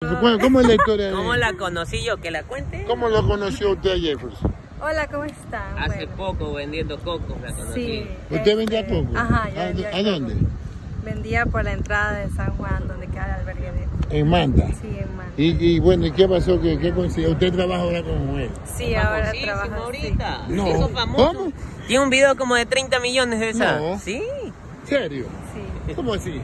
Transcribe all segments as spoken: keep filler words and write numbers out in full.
No. ¿Cómo es la historia de ¿Cómo la conocí yo? ¿Que la cuente? ¿Cómo lo conoció usted a Jefferson? Hola, ¿cómo están? Hace Bueno. poco vendiendo cocos la conocí. Sí. ¿Usted vendía este, coco? Ajá, yo ¿A, vendía ¿a coco. dónde? Vendía por la entrada de San Juan, donde queda el albergue de... En Manta. Sí, en Manta. Y, y bueno, ¿y qué pasó? ¿Qué, qué consiguió? ¿Usted trabaja ahora con él? Sí, ahora trabajo ahorita. No. Se hizo famoso. ¿Cómo? Tiene un video como de treinta millones de esa. No. Sí. ¿Serio? Sí, ¿Cómo así?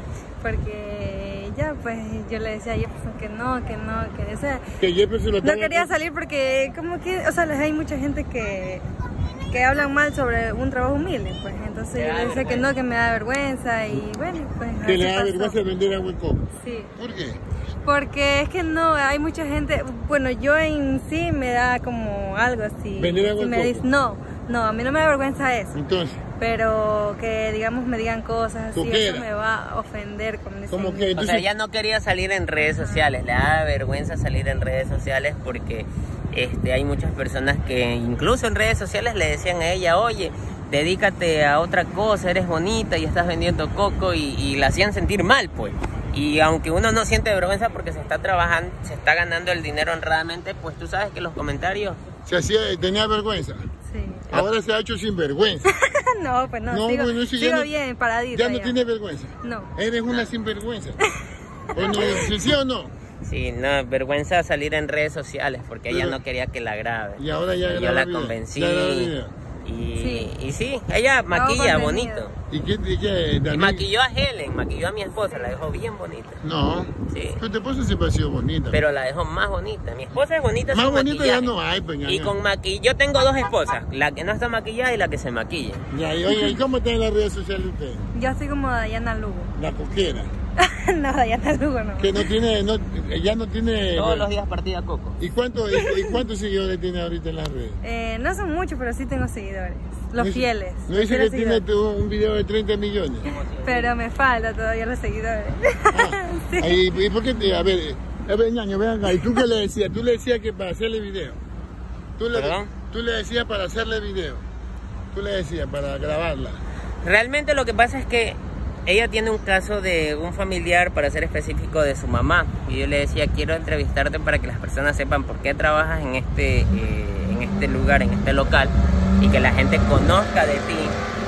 porque ya pues yo le decía a Jefferson que no, que no, que o sea, Que Jefferson lo no estaba- quería salir porque como que, o sea, les hay mucha gente que que hablan mal sobre un trabajo humilde, pues entonces Te yo da le decía que no, que me da vergüenza y bueno, pues Que así le da pasó. vergüenza vender agua en coco. Sí. ¿Por qué? Porque es que no, hay mucha gente, bueno, yo en sí me da como algo así. ¿Vender agua si en me coco? dice, no, no, a mí no me da vergüenza eso. Entonces, Pero que digamos me digan cosas así, ¿Tú qué eso era? me va a ofender. Como dicen. ¿cómo que? O sea, Entonces, ella no quería salir en redes sociales, le da vergüenza salir en redes sociales porque este, hay muchas personas que incluso en redes sociales le decían a ella, oye, dedícate a otra cosa, eres bonita y estás vendiendo coco y, y la hacían sentir mal, pues. Y aunque uno no siente vergüenza porque se está trabajando, se está ganando el dinero honradamente, pues tú sabes que los comentarios... se hacía, tenía vergüenza. Sí. Ahora se ha hecho sin vergüenza. No, pues no, No, sigo, bueno, sí, ya sigo no- bien, paradita. Ya no tiene vergüenza. No. Eres una sinvergüenza. ¿O no? ¿Sí, sí o no? Sí, no, vergüenza salir en redes sociales porque ella Pero- no quería que la grabe. Y ahora ya Y yo graba la video. convencí. Ya graba video. Y Sí. y sí, ella maquilla contenido. bonito. ¿Y qué? Y qué Y Daniel? maquilló a Helen, maquilló a mi esposa, la dejó bien bonita. No. Sí. Pero tu esposa siempre ha sido bonita. Pero la dejó más bonita. Mi esposa es bonita Más sin bonita ya maquillaje. no hay, pues, ya, Y ya. con maquillaje. Yo tengo dos esposas, la que no está maquillada y la que se maquilla. Ya, y oye, ¿y cómo está en las redes sociales usted? Yo soy como Dayana Lugo. La coquera. No, Dayana Lugo no. Que no tiene, no, ya no tiene... Todos los días partida coco. ¿Y cuántos y, y cuántos seguidores tiene ahorita en las redes? Eh, no son muchos, pero sí tengo seguidores. No Los dice- fieles. No los dice que fieles tiene seguidores. tu- un video de treinta millones. Pero me falta todavía los seguidores. Ah, Sí. ahí, ¿y por qué te- a ver, eh, a ver, ñaño, ven acá. ¿Y tú qué le decías? Tú le decías que para hacerle video. Tú le, ¿Perdón? tú le decías para hacerle video. Tú le decías para grabarla. Realmente lo que pasa es que ella tiene un caso de un familiar, para ser específico, de su mamá. Y yo le decía, quiero entrevistarte para que las personas sepan por qué trabajas en este, eh, en este lugar, en este local. Y que la gente conozca de ti,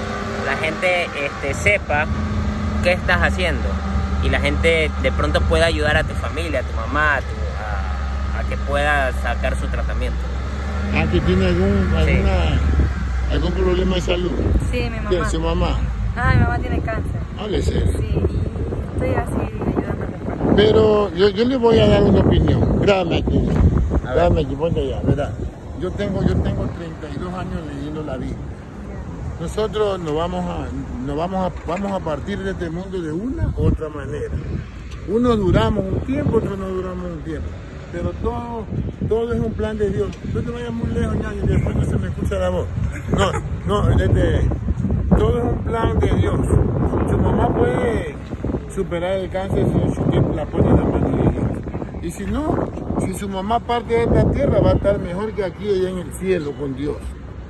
la gente este, sepa qué estás haciendo. Y la gente de pronto pueda ayudar a tu familia, a tu mamá, a, tu- a- a que pueda sacar su tratamiento. Ah, que tiene algún, alguna, algún problema de salud. Sí, mi mamá. ¿Quién? Su mamá. Ah, mi mamá tiene cáncer. Hable serio. Sí, y estoy así ayudándola. Pero yo, yo le voy a dar una opinión. Grábame aquí. A ver. Grábame aquí, ponte allá, ¿verdad? Yo tengo, yo tengo treinta y dos años leyendo la Biblia. Nosotros nos vamos a, nos vamos a, vamos a partir de este mundo de una u otra manera. Unos duramos un tiempo, otros no duramos un tiempo. Pero todo, todo es un plan de Dios. No te vayas muy lejos, ñaño, y después no se me escucha la voz. No, no, este, todo es un plan de Dios. Su mamá puede superar el cáncer si en su tiempo la pone en la mano de Dios. Y si no, si su mamá parte de esta tierra, va a estar mejor que aquí, allá en el cielo, con Dios.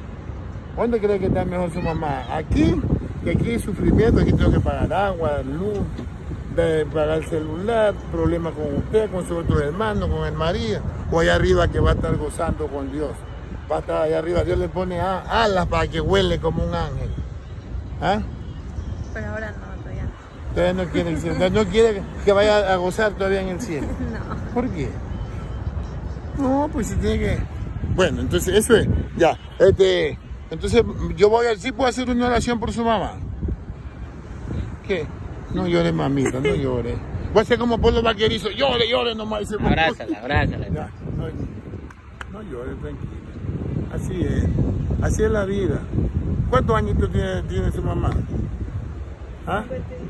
¿Dónde cree que está mejor su mamá? Aquí, que aquí hay sufrimiento, aquí tengo que pagar agua, luz, de pagar el celular, problemas con usted, con su otro hermano, con el María, o allá arriba que va a estar gozando con Dios. Va a estar allá arriba, Dios le pone a- alas para que huele como un ángel. ¿Ah? Pero ahora no, todavía no. Todavía no quiere, no quiere que vaya a gozar todavía en el cielo. No. ¿Por qué? No, pues se tiene que... Bueno, entonces eso es, ya, este... Entonces yo voy a... ¿Sí puedo hacer una oración por su mamá? ¿Qué? No llores, mamita, no llores. Voy a hacer como Pueblo Vaquerizo, llore, llore nomás. Y se... Abrázala, abrázala. Ya, no, no llores, tranquila. Así es, así es la vida. ¿Cuántos añitos tiene, tiene su mamá? ¿Ah?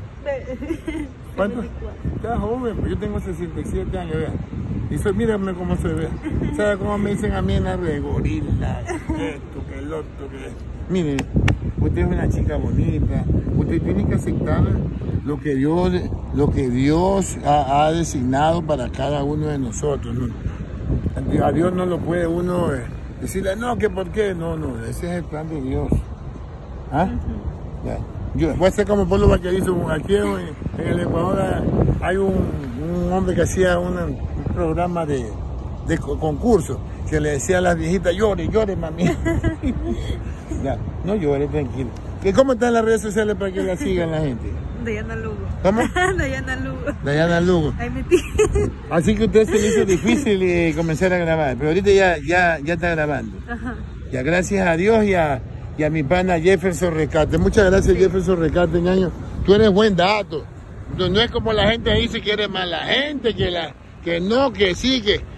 ¿Cuánto? Está joven, pues yo tengo sesenta y siete años, vea. Y soy, mírame cómo se ve. ¿Sabe cómo me dicen a mí en la red? Gorila, esto, que el otro, que... Mire, usted es una chica bonita. Usted tiene que aceptar lo que Dios, lo que Dios ha, ha designado para cada uno de nosotros, ¿no? A Dios no lo puede uno eh, decirle, no, que por qué. No, no, ese es el plan de Dios. ¿Ah? Ya. Yo voy a hacer como Pueblo Vaquerizo. Aquí en, en el Ecuador hay un, un hombre que hacía una, un programa de, de concurso, que le decía a las viejitas, llore, llore, mami. Ya, no llore, tranquilo. ¿Y cómo están las redes sociales para que la sigan la gente? Dayana Lugo. ¿Cómo? Dayana Lugo. Dayana Lugo. Ahí metí. Así que a usted se le hizo difícil eh, comenzar a grabar, pero ahorita ya, ya, ya está grabando. Ajá. Ya, gracias a Dios y a, y a mi pana Jefferson Recate. Muchas gracias, sí. Jefferson Recate, ñaño. Tú eres buen dato. No, no es como la gente dice que eres mala gente, que, la, que no, que sí, que...